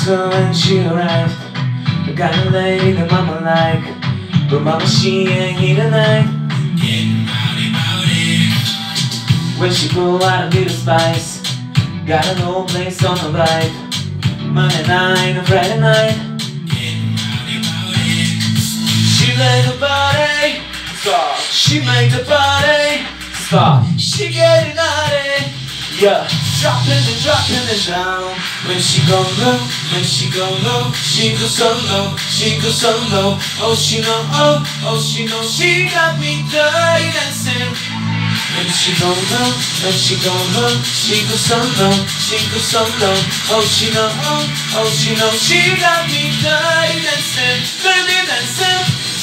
her when she arrived. The kind of lady that mama like, but mama she ain't here tonight. Getting rowdy about it. When she go out and get a spice, got an old place on the vibe. Monday night and Friday night. Getting rowdy about it. She make the party stop. She make the party stop. She getting naughty, yeah. Dropping it down. When she go low, when she go low, she goes so low, she goes so low. Oh she know, oh she know, she got me dirty dancing. When she go low, when she go low, she goes so low, she goes so low. Oh she know, oh she know, she got me dirty dancing, dirty dancing,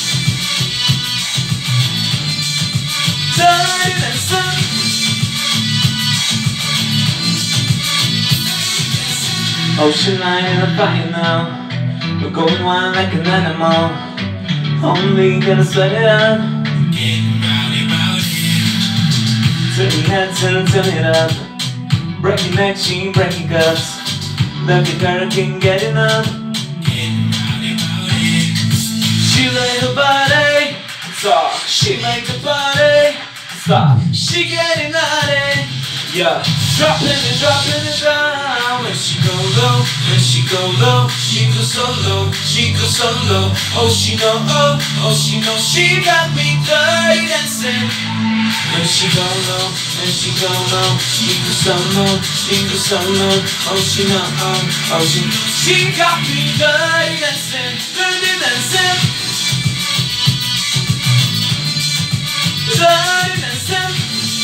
dirty dancing. Ocean line in a fire now. We're going wild like an animal. Only gonna sweat it out. Getting rowdy about it. Turn your heads and turn it up. Break your neck, she break your cups. Love your girl can't get enough. Getting rowdy about it. She lay her body talk. She make the party stop. She getting naughty, yeah. Dropping it down. When she go low, when she go low, she goes so low, she goes so low. Oh she know, oh she know, she got me dirty dancing. When she go low, when she go low, she goes so low, she goes so low. Oh she know, oh she got me dirty dancing, dirty dancing, dirty dancing.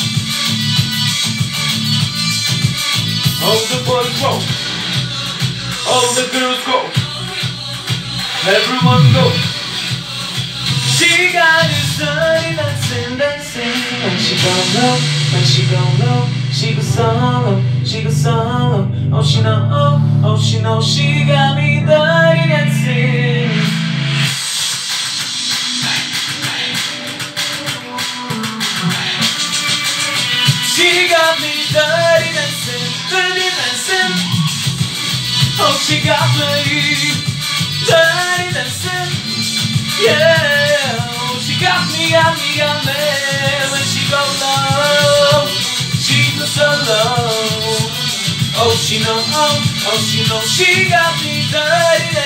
All the boys go, all the girls go, everyone go. She got this dirty dancing, dancing. When she go low, when she go low, she goes solo, she goes solo. Oh she know, oh she know, she got me dirty dancing. She got me dirty dancing, dirty dancing. Oh, she got me dirty dancing, yeah. Oh, she got me. When she go low, she goes so low. Oh, she know, she got me dirty dancing.